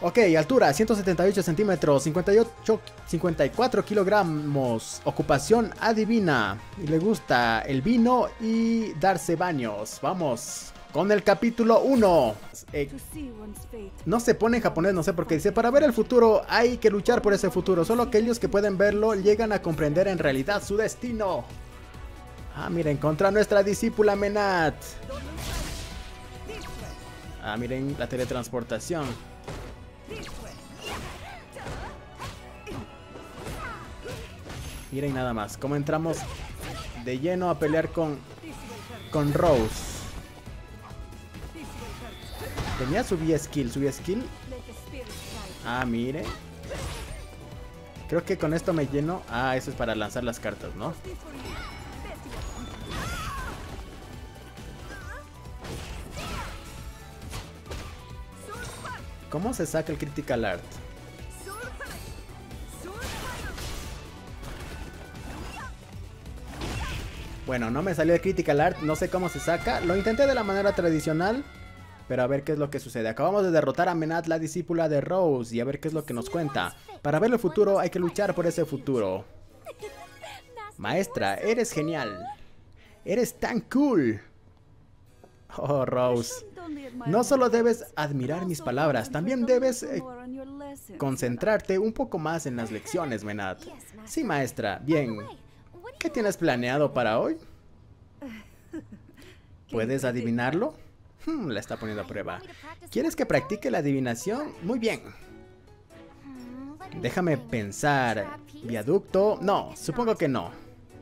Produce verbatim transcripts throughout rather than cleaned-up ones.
Ok, altura ciento setenta y ocho centímetros, cincuenta y ocho, cincuenta y cuatro kilogramos. Ocupación adivina. Y le gusta el vino y darse baños. Vamos con el capítulo uno. Eh, no se pone en japonés, no sé por qué. Dice, para ver el futuro hay que luchar por ese futuro. Solo aquellos que pueden verlo llegan a comprender en realidad su destino. Ah, miren, contra nuestra discípula Menat. Ah, miren la teletransportación. Miren nada más, cómo entramos de lleno a pelear con, con Rose. Tenía su V-Skill, su V-Skill. Ah, mire. Creo que con esto me lleno. Ah, eso es para lanzar las cartas, ¿no? ¿Cómo se saca el Critical Art? Bueno, no me salió el Critical Art, no sé cómo se saca. Lo intenté de la manera tradicional, pero a ver qué es lo que sucede. Acabamos de derrotar a Menat, la discípula de Rose, y a ver qué es lo que nos cuenta. Para ver el futuro hay que luchar por ese futuro. Maestra, eres genial. Eres tan cool. Oh, Rose. No solo debes admirar mis palabras, también debes eh, concentrarte un poco más en las lecciones, Menat. Sí, maestra. Bien. ¿Qué tienes planeado para hoy? ¿Puedes adivinarlo? Hmm, la está poniendo a prueba. ¿Quieres que practique la adivinación? Muy bien. Déjame pensar. ¿Viaducto? No, supongo que no.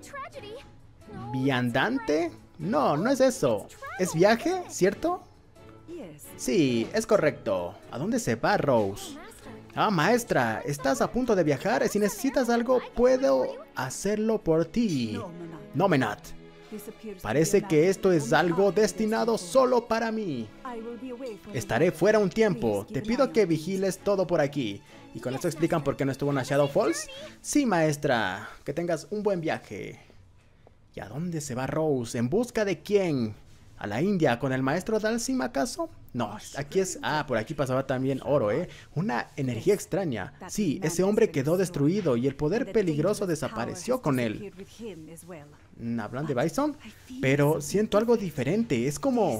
¿Viandante? No, no es eso. ¿Es viaje, cierto? Sí, es correcto. ¿A dónde se va, Rose? Ah, maestra, estás a punto de viajar. Si necesitas algo, puedo hacerlo por ti. No, Menat. Parece que esto es algo destinado solo para mí. Estaré fuera un tiempo. Te pido que vigiles todo por aquí. ¿Y con esto explican por qué no estuvo en la Shadow Falls? Sí, maestra. Que tengas un buen viaje. ¿Y a dónde se va Rose? ¿En busca de quién? ¿A la India con el maestro Dhalsim acaso? No, aquí es... Ah, por aquí pasaba también oro, ¿eh? Una energía extraña. Sí, ese hombre quedó destruido y el poder peligroso desapareció con él. ¿Hablan de Bison? Pero siento algo diferente. Es como...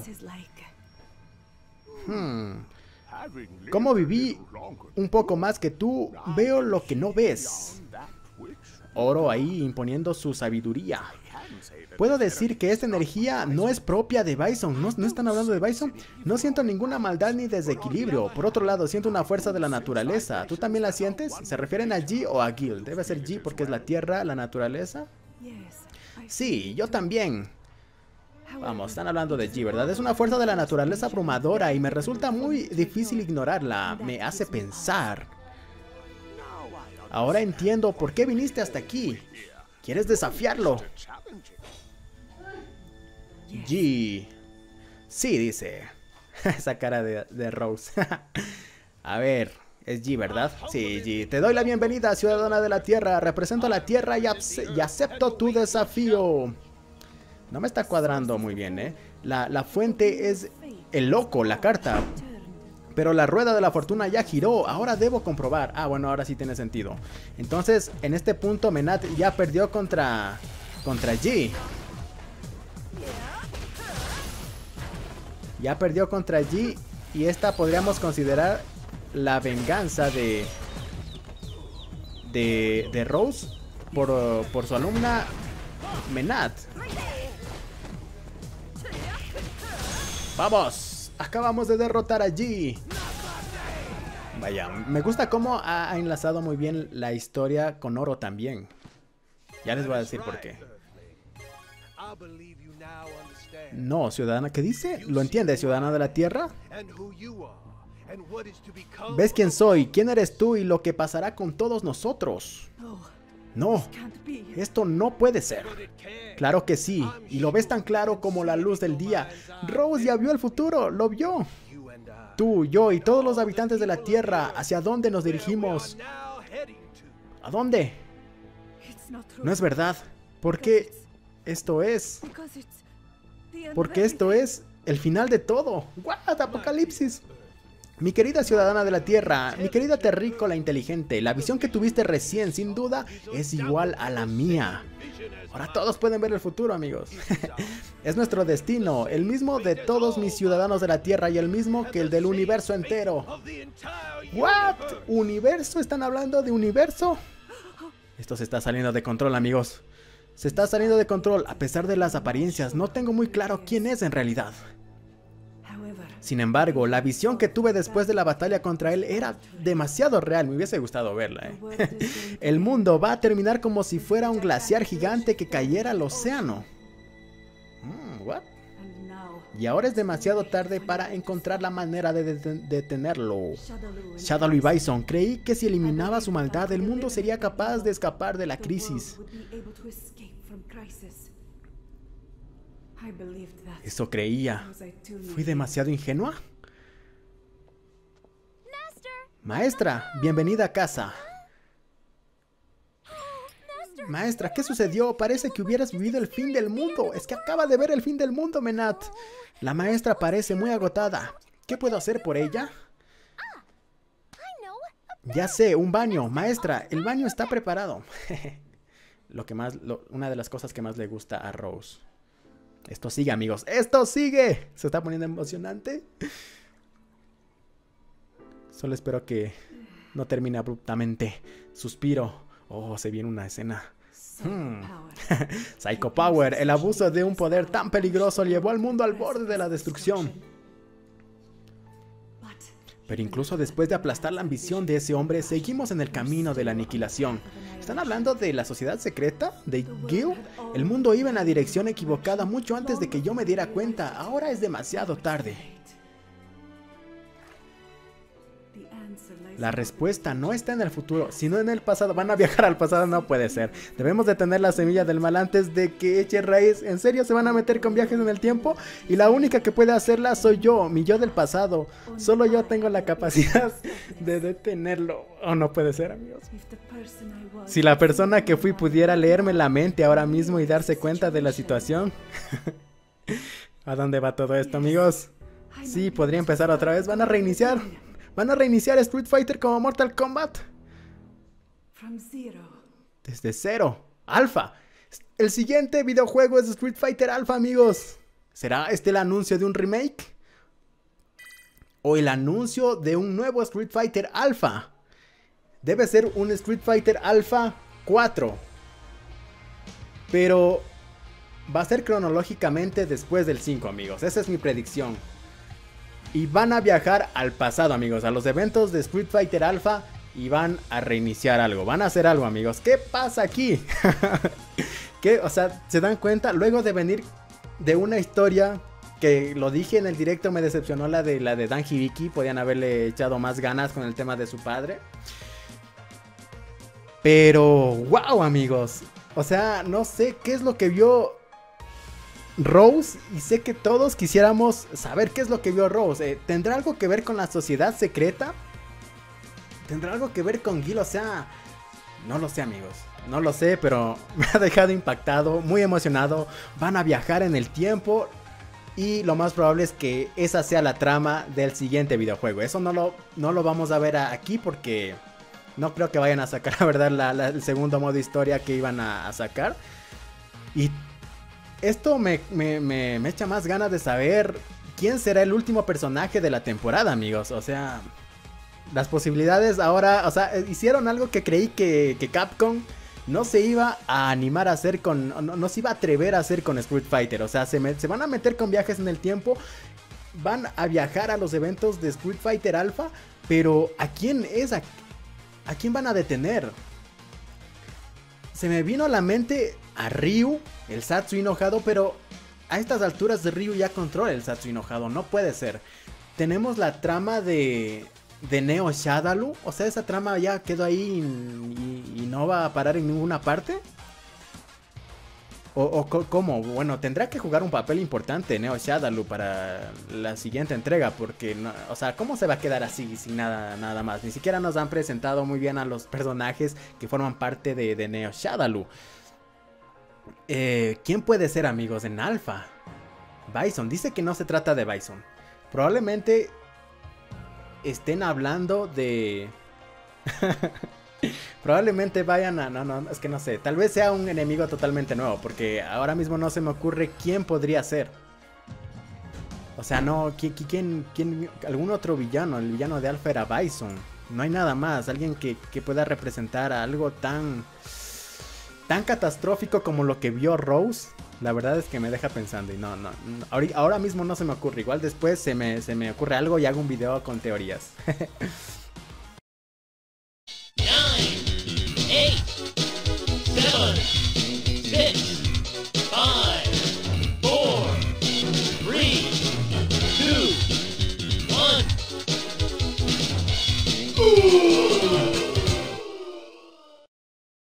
Hmm... Como viví un poco más que tú, veo lo que no ves. Oro ahí imponiendo su sabiduría. Puedo decir que esta energía no es propia de Bison. ¿No, ¿No están hablando de Bison? No siento ninguna maldad ni desequilibrio. Por otro lado, siento una fuerza de la naturaleza. ¿Tú también la sientes? ¿Se refieren a G o a Gil? Debe ser G porque es la tierra, la naturaleza. Sí, yo también. Vamos, están hablando de G, ¿verdad? Es una fuerza de la naturaleza abrumadora y me resulta muy difícil ignorarla. Me hace pensar. Ahora entiendo por qué viniste hasta aquí. ¿Quieres desafiarlo? G. Sí, dice. Esa cara de, de Rose. A ver, es G, ¿verdad? Sí, G. Te doy la bienvenida, ciudadana de la Tierra. Represento a la Tierra y, y acepto tu desafío. No me está cuadrando muy bien, ¿eh? La, la fuente es el loco, la carta. Pero la rueda de la fortuna ya giró. Ahora debo comprobar. Ah, bueno, ahora sí tiene sentido. Entonces, en este punto, Menat ya perdió contra... Contra G. Ya perdió contra G. Y esta podríamos considerar la venganza de... De, de Rose. Por, por su alumna Menat. ¡Vamos! Acabamos de derrotar a G. Vaya, me gusta cómo ha enlazado muy bien la historia con Oro también. Ya les voy a decir por qué. No, ciudadana, ¿qué dice? ¿Lo entiende, ciudadana de la Tierra? ¿Ves quién soy? ¿Quién eres tú y lo que pasará con todos nosotros? No, esto no puede ser. Claro que sí, y lo ves tan claro como la luz del día. Rose ya vio el futuro, lo vio. Tú, yo y todos los habitantes de la Tierra, ¿hacia dónde nos dirigimos? ¿A dónde? No es verdad, porque esto es... Porque esto es el final de todo. ¡What! ¡Apocalipsis! Mi querida ciudadana de la Tierra, mi querida terrícola inteligente, la visión que tuviste recién, sin duda, es igual a la mía. Ahora todos pueden ver el futuro, amigos. Es nuestro destino, el mismo de todos mis ciudadanos de la Tierra y el mismo que el del universo entero. ¿What? ¿Universo? ¿Están hablando de universo? Esto se está saliendo de control, amigos. Se está saliendo de control, a pesar de las apariencias. No tengo muy claro quién es en realidad. Sin embargo, la visión que tuve después de la batalla contra él era demasiado real. Me hubiese gustado verla, ¿eh? El mundo va a terminar como si fuera un glaciar gigante que cayera al océano. Mm, ¿what? Y ahora es demasiado tarde para encontrar la manera de detenerlo. Shadaloo y Bison, creí que si eliminaba su maldad, el mundo sería capaz de escapar de la crisis. Eso creía. ¿Fui demasiado ingenua? Maestra, bienvenida a casa. Maestra, ¿qué sucedió? Parece que hubieras vivido el fin del mundo. Es que acaba de ver el fin del mundo, Menat. La maestra parece muy agotada. ¿Qué puedo hacer por ella? Ya sé, un baño. Maestra, el baño está preparado. Lo que más, lo, una de las cosas que más le gusta a Rose. Esto sigue, amigos. ¡Esto sigue! Se está poniendo emocionante. Solo espero que no termine abruptamente. Suspiro. Oh, se viene una escena. Hmm. Psycho Power. El abuso de un poder tan peligroso llevó al mundo al borde de la destrucción. Pero incluso después de aplastar la ambición de ese hombre, seguimos en el camino de la aniquilación. ¿Están hablando de la sociedad secreta? ¿De Gil? El mundo iba en la dirección equivocada mucho antes de que yo me diera cuenta. Ahora es demasiado tarde. La respuesta no está en el futuro, sino en el pasado. Van a viajar al pasado, no puede ser. Debemos detener la semilla del mal antes de que eche raíz. ¿En serio se van a meter con viajes en el tiempo? Y la única que puede hacerla soy yo, mi yo del pasado. Solo yo tengo la capacidad de detenerlo. Oh, no puede ser, amigos. Si la persona que fui pudiera leerme la mente ahora mismo y darse cuenta de la situación. ¿A dónde va todo esto, amigos? Sí, podría empezar otra vez. Van a reiniciar. ¿Van a reiniciar Street Fighter como Mortal Kombat? Desde cero. Alpha. El siguiente videojuego es Street Fighter Alpha, amigos. ¿Será este el anuncio de un remake? ¿O el anuncio de un nuevo Street Fighter Alpha? Debe ser un Street Fighter Alpha cuatro. Pero va a ser cronológicamente después del cinco, amigos. Esa es mi predicción. Y van a viajar al pasado, amigos, a los eventos de Street Fighter Alpha y van a reiniciar algo, van a hacer algo, amigos. ¿Qué pasa aquí? ¿Qué? O sea, ¿se dan cuenta? Luego de venir de una historia que lo dije en el directo, me decepcionó la de la de Dan Hibiki. Podían haberle echado más ganas con el tema de su padre. Pero, wow, amigos. O sea, no sé qué es lo que vio Rose, y sé que todos quisiéramos saber qué es lo que vio Rose. eh, ¿Tendrá algo que ver con la sociedad secreta? ¿Tendrá algo que ver con Gil? O sea, no lo sé, amigos. No lo sé, pero me ha dejado impactado, muy emocionado. Van a viajar en el tiempo y lo más probable es que esa sea la trama del siguiente videojuego. Eso no lo, no lo vamos a ver aquí porque no creo que vayan a sacar, la verdad, la, la, el segundo modo historia que iban a, a sacar. Y esto me, me, me, me echa más ganas de saber quién será el último personaje de la temporada, amigos. O sea, las posibilidades ahora, o sea, hicieron algo que creí que, que Capcom no se iba a animar a hacer con, no, no se iba a atrever a hacer con Street Fighter. O sea, se, me, se van a meter con viajes en el tiempo, van a viajar a los eventos de Street Fighter Alpha, pero ¿a quién es? ¿A, a quién van a detener? Se me vino a la mente a Ryu, el Satsu enojado, pero a estas alturas de Ryu ya controla el Satsu enojado, no puede ser. Tenemos la trama de, de Neo Shadaloo, o sea, esa trama ya quedó ahí y, y no va a parar en ninguna parte. O, o ¿cómo? Bueno, tendrá que jugar un papel importante Neo Shadaloo para la siguiente entrega, porque, no, o sea, ¿cómo se va a quedar así sin nada, nada más? Ni siquiera nos han presentado muy bien a los personajes que forman parte de, de Neo Shadaloo. Eh, ¿Quién puede ser, amigos, en Alpha? Bison, dice que no se trata de Bison. Probablemente estén hablando de... Probablemente vayan a... No, no, es que no sé. Tal vez sea un enemigo totalmente nuevo. Porque ahora mismo no se me ocurre quién podría ser. O sea, no... ¿Quién, quién, quién algún otro villano? El villano de Alpha era Bison. No hay nada más. Alguien que, que pueda representar a algo tan... Tan catastrófico como lo que vio Rose. La verdad es que me deja pensando. Y no, no, no ahora, ahora mismo no se me ocurre. Igual después se me, se me ocurre algo y hago un video con teorías.